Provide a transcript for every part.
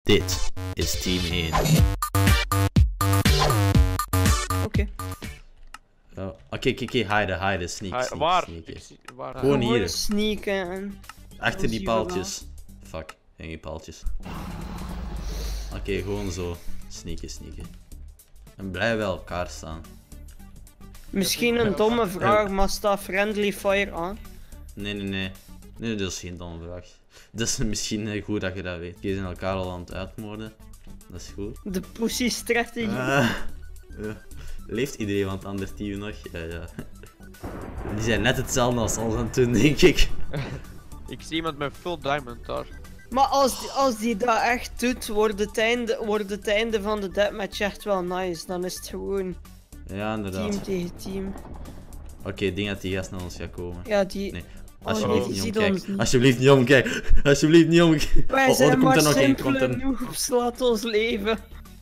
Dit is team 1. Oké. Oké, hide, sneak. Waar? Waar? Gewoon hier. Sneaken. Achter die paaltjes. Fuck, geen paaltjes. Oké, gewoon zo. Sneaken. En blijf bij elkaar staan. Misschien een domme vraag, maar staat friendly fire aan? Nee, dat is geen domme vraag. Dat is misschien goed dat je dat weet. Je zijn elkaar al aan het uitmoorden. Dat is goed. De pussy-strategie. Leeft iedereen van het andere team nog? Ja. Die zijn net hetzelfde als ons aan het doen, denk ik. Ik zie iemand met full diamond daar. Maar als die dat echt doet, wordt het einde van de deathmatch echt wel nice. Dan is het gewoon Ja, inderdaad. team tegen team. Oké, ik denk dat die gast naar ons gaat komen. Ja, die... Nee. Oh, die ziet ons niet. Alsjeblieft niet omkijken. Alsjeblieft niet omkijken. Wij zijn er komt maar er nog één. simpele noobs, laat ons leven.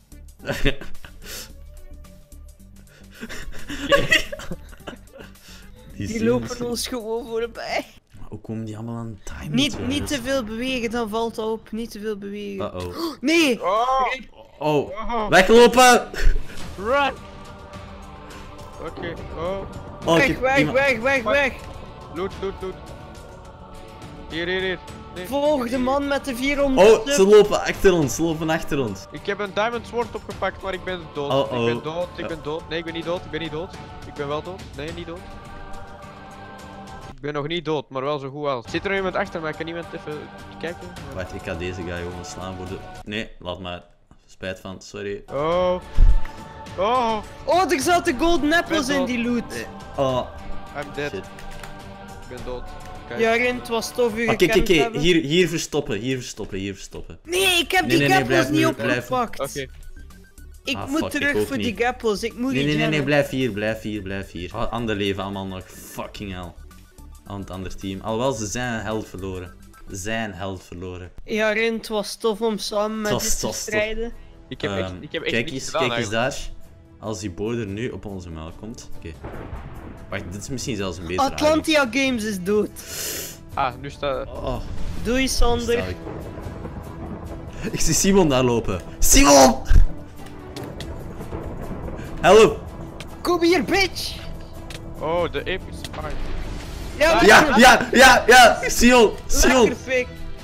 Die lopen ons gewoon voorbij. Hoe komen die allemaal aan time? Niet te veel bewegen, dan valt het op. Niet te veel bewegen. Uh-oh. Nee! Oh, weglopen! Run! Oké, Weg! Loot. Hier. Nee. Volg de man met de 400 Oh, ze lopen achter ons. Ik heb een diamond sword opgepakt, maar ik ben dood. Oh. Ik ben dood. Nee, ik ben niet dood. Ik ben wel dood. Nee, niet dood. Ik ben nog niet dood, maar wel zo goed als. Zit er nog iemand achter mij? Kan iemand even kijken? Wacht, ik ga deze guy gewoon slaan voor de... Nee, laat maar. Spijt van, sorry. Oh, er zaten golden apples in die loot. Oh, I'm dead. shit. Ik ben dood. Kijk. Jarin, het was tof u Oké, gekend hebben. hier verstoppen. Nee, ik heb die apples blijf niet nu, opgepakt. Oké. Ik Ah, moet fuck, ik terug ook voor niet. die apples. Ik moet die Nee, jammen. blijf hier. Oh, ander leven allemaal nog. Fucking hell. Aan het andere team. Alhoewel, ze zijn held verloren. Jarin, het was tof om samen met Het dit te was tof. strijden. Ik heb echt Kijk niks eens gedaan, daar. Als die border nu op onze muil komt. Oké. Wacht, dit is misschien zelfs een betere Atlantia Games is dood. Ah, nu staat... Oh, Doei Sander. sta ik. Ik zie Simon daar lopen. Simon! Help! Kom hier, bitch! Oh, de epische fight. Ja! Simon! Lekker fik.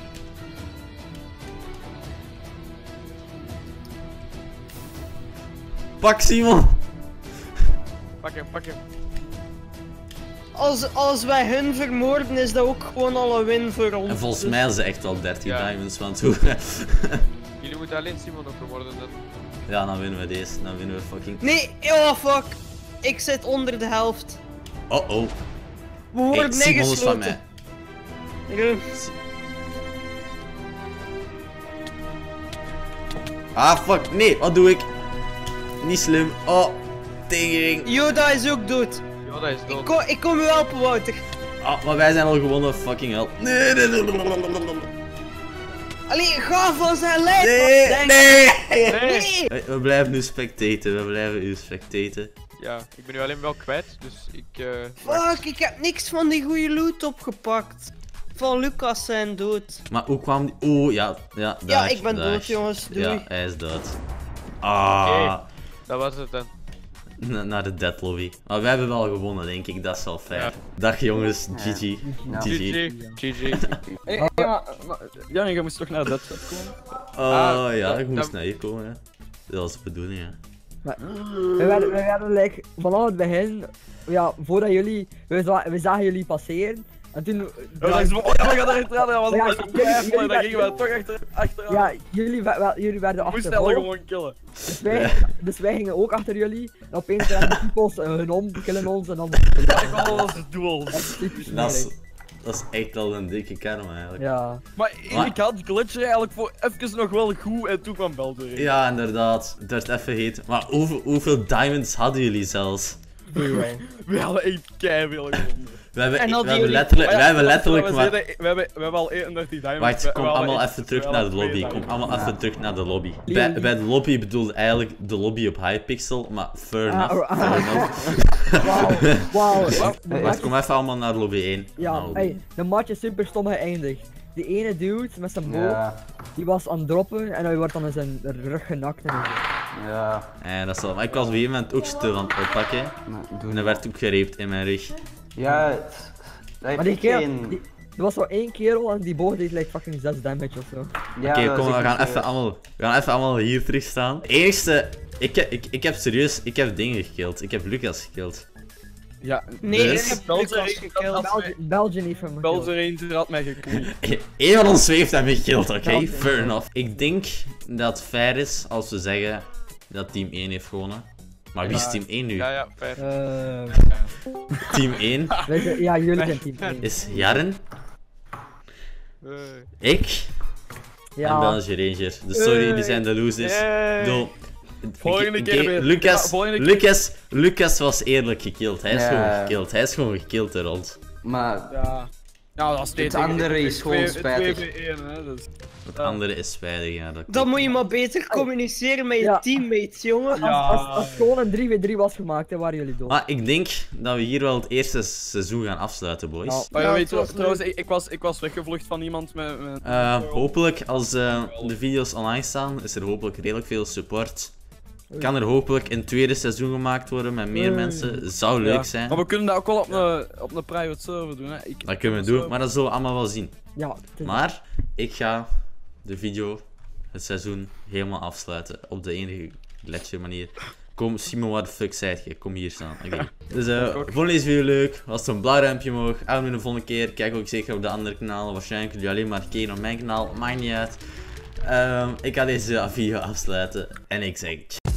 Pak Simon! Pak hem. Als wij hun vermoorden, is dat ook gewoon al een win voor ons. En volgens Dus- mij is het echt al 13 Ja. diamonds, want hoe... Jullie moeten alleen Simon nog vermoorden. Ja, dan winnen we deze. Dan winnen we fucking... Nee, oh fuck. Ik zit onder de helft. Oh. We Hey, worden Simon is van mij. neergesloten. Ah, fuck. Nee, wat doe ik? Niet slim. Oh, tering. Yoda is ook dood. Yoda is dood. Ik kom u helpen, Wouter. Ah, maar wij zijn al gewonnen. Fucking hell. Nee. Allee, ga van zijn lijf. Nee. Nee. We blijven nu spectaten. We blijven u spectaten. Ja, ik ben nu alleen wel kwijt, dus ik... Fuck, ik heb niks van die goede loot opgepakt. Van Lucas zijn dood. Maar hoe kwam die... Oeh, ja, Ja, daar, ik ben daar. dood, jongens. Doei. Ja, hij is dood. Ah, Dat was het dan. naar de dead lobby. Maar wij hebben wel gewonnen, denk ik. Dat is wel fijn. Ja. Dag jongens, GG. GG. Hey, maar Jan, je moest toch naar dat komen? Oh ja, dat- ik moest dat- naar hier komen. Hè. Dat was de bedoeling, hè. Maar, we werden like, vanaf het begin, ja, voordat jullie, we zagen jullie passeren. En toen... Oh, ja, we gaan er achteraan, dat was Ja, een twijfel, dan gingen we toch achteraan. Ja, jullie werden We moesten al achtervolgd. gewoon killen. Dus wij gingen ook achter jullie. En opeens rennen de peoples hun om, killen ons en dan... Dat was het doel. Dat is typisch Dat is, smerig. dat is echt al een dikke karma, eigenlijk. Ja. Maar ik had Glitcher eigenlijk voor even nog wel goed en toen kwam Belter in. Ja, inderdaad. Het werd even heet. Maar hoeveel diamonds hadden jullie zelfs? We hadden echt keiveel gewonnen. We hebben, En we hadden hebben jullie- letterlijk maar... We hebben al 31 diamonds. Wacht, kom we hadden allemaal echt even terug wel naar de 2 lobby. Kom diamonds. allemaal even terug naar de lobby. Jullie- Bij de lobby bedoelde eigenlijk de lobby op Hypixel, maar fair enough. Ah, Fair enough. Wauw. Wacht, kom even allemaal naar lobby 1. Ja, Naar lobby hey, de match is super stom geëindigd. die ene dude met zijn boot, Ja, die was aan het droppen en hij wordt dan in zijn rug genakt en zo. ja. Dat is wel. Maar ik was op een gegeven moment ook stil aan het oppakken. Maar doe En er werd ook gereept in mijn rug. Ja, dat heeft Maar die kerel, geen... er was zo één kerel en die boog deed like fucking 6 damage of zo. Ja, Oké, dat kom, is we gaan echt, even allemaal hier terug staan. Eerste, ik heb serieus, ik heb dingen gekilld. Ik heb Lucas gekilld. Ja, Nee, Dus- ik heb Belzer Lucas gekilld. Belgian heeft hem Belzer Ranger had mij gekoeld. Eén van ons twee heeft hem gekilld, oké? Ja. Fair enough. Ik denk dat het fair is als we zeggen dat team 1 heeft gewonnen. Maar wie is Ja. team 1 nu? Ja, ja, fair. Team 1 Ja, jullie zijn team 1. is Jarren, Hey. ik en Ja, Belgian Ranger. Dus sorry, jullie zijn de losers. Yay. Doe. Volgende keer weer. Lucas, Ja, volgende keer. Lucas was eerlijk gekilld. Hij is Ja. gewoon gekilld. Hij is gewoon gekilld door ons. Maar Ja. Ja, dat is Het andere is gewoon spijtig. 2v1, hè, dus. Het andere is spijtig, ja. Dat Dan klopt. moet je maar beter communiceren met je Ja. teammates, jongen. Ja. als het gewoon een 3v3 was gemaakt, dan waren jullie dood. Maar ik denk dat we hier wel het eerste seizoen gaan afsluiten, boys. Ja. Maar je Ja, weet het was trouwens, ik was weggevlucht van iemand met... Hopelijk, als de video's online staan, is er hopelijk redelijk veel support. Kan er hopelijk een tweede seizoen gemaakt worden met meer mensen. Zou leuk Ja. zijn. Maar we kunnen dat ook wel op een private server doen, hè. Dat kunnen we doen, maar dat zullen we allemaal wel zien. Ja, het is- Maar ik ga de video, het seizoen, helemaal afsluiten. Op de enige gletscher manier. Kom, Simon, waar de fuck zijt je? Kom hier staan. Oké. Dus vond deze video leuk? Was het een blauw duimpje omhoog? Abonneer de volgende keer. Kijk ook zeker op de andere kanalen. Waarschijnlijk jullie alleen maar kijken op mijn kanaal. Maakt niet uit. Ik ga deze video afsluiten. En ik zeg...